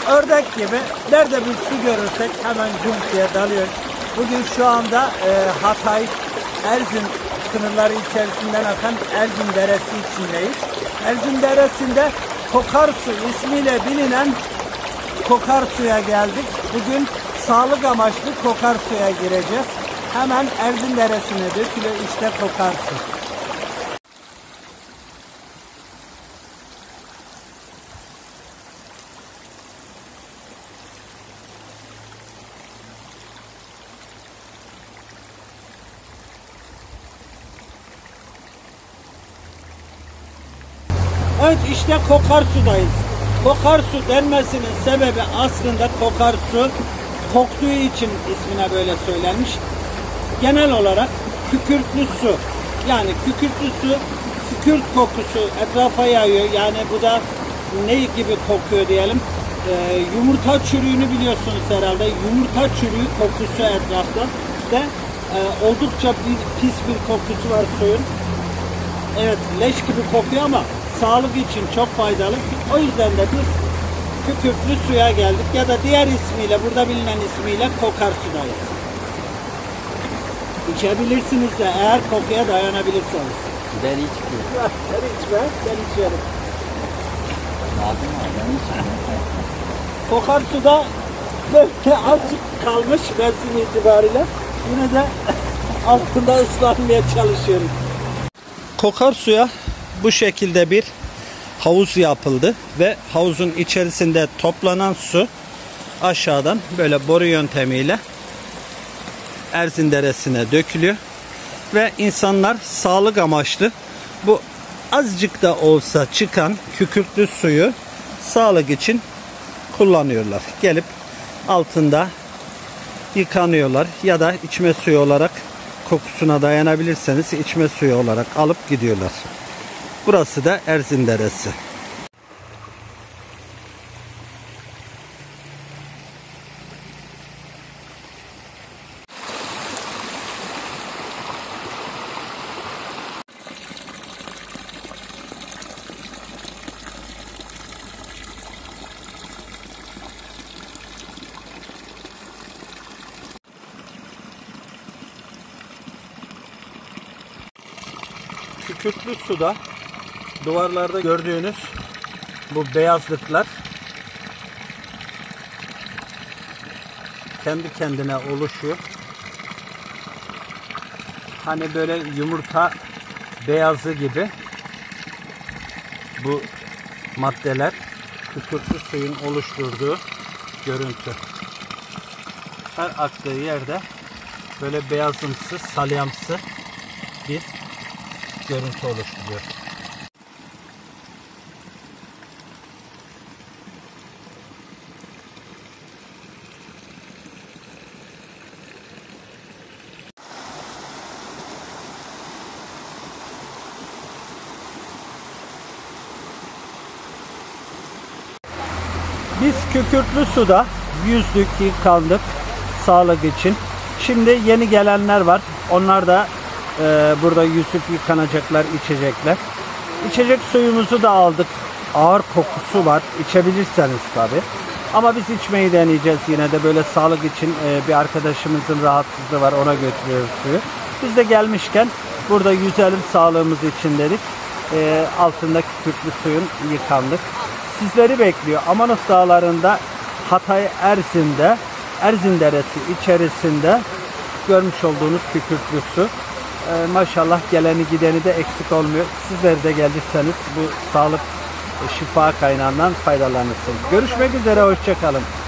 ördek gibi nerede bir su görürsek hemen cumsuya dalıyoruz. Bugün şu anda Hatay, Erzin sınırları içerisinden akan Erzin Deresi içindeyiz. Erzin Deresi'nde Kokarsu ismiyle bilinen Kokarsu'ya geldik. Bugün sağlık amaçlı Kokarsu'ya gireceğiz. Hemen Erzin Deresi'ne dökülüyor işte Kokarsu. Evet, işte Kokarsu'dayız. Kokarsu denmesinin sebebi aslında Kokarsu koktuğu için ismine böyle söylenmiş. Genel olarak kükürtlü su. Yani kükürtlü su, kükürt kokusu etrafa yayıyor. Yani bu da ne gibi kokuyor diyelim. Yumurta çürüğünü biliyorsunuz herhalde. Yumurta çürüğü kokusu etrafta. Ve oldukça pis bir kokusu var suyun. Evet, leş gibi kokuyor ama sağlık için çok faydalı. O yüzden de biz kükürtlü suya geldik ya da diğer ismiyle, burada bilinen ismiyle Kokarsu'dayız. İçebilirsiniz de eğer kokuya dayanabilirseniz. Ben içmiyorum. Sen içme, ben içerim. Lazım var, ben içmiyorum. Kokarsu'da böyle azıcık kalmış mevsim itibariyle. Yine de altında ıslanmaya çalışıyorum. Kokarsu'ya bu şekilde bir havuz yapıldı ve havuzun içerisinde toplanan su aşağıdan böyle boru yöntemiyle Erzin Deresi'ne dökülüyor ve insanlar sağlık amaçlı bu azıcık da olsa çıkan kükürtlü suyu sağlık için kullanıyorlar. Gelip altında yıkanıyorlar ya da içme suyu olarak, kokusuna dayanabilirseniz içme suyu olarak alıp gidiyorlar. Burası da Erzin Deresi. Kükürtlü suda duvarlarda gördüğünüz bu beyazlıklar kendi kendine oluşuyor. Hani böyle yumurta beyazı gibi bu maddeler kükürtlü suyun oluşturduğu görüntü. Her aktığı yerde böyle beyazımsı, salyamsı bir görüntü oluşturuyor. Biz kükürtlü suda yüzdük, yıkandık sağlık için. Şimdi yeni gelenler var. Onlar da burada yüzüp yıkanacaklar, içecekler. İçecek suyumuzu da aldık. Ağır kokusu var. İçebilirseniz tabi. Ama biz içmeyi deneyeceğiz yine de, böyle sağlık için bir arkadaşımızın rahatsızlığı var, ona götürüyoruz suyu. Biz de gelmişken burada yüzelim sağlığımız için dedik. Altında kükürtlü suyun yıkandık. Sizleri bekliyor. Amanos Dağları'nda Hatay Erzin'de, Erzin Deresi içerisinde görmüş olduğunuz kükürtlü su. Maşallah geleni gideni de eksik olmuyor. Sizler de gelirseniz bu sağlık şifa kaynağından faydalanırsınız. Görüşmek üzere, hoşça kalın.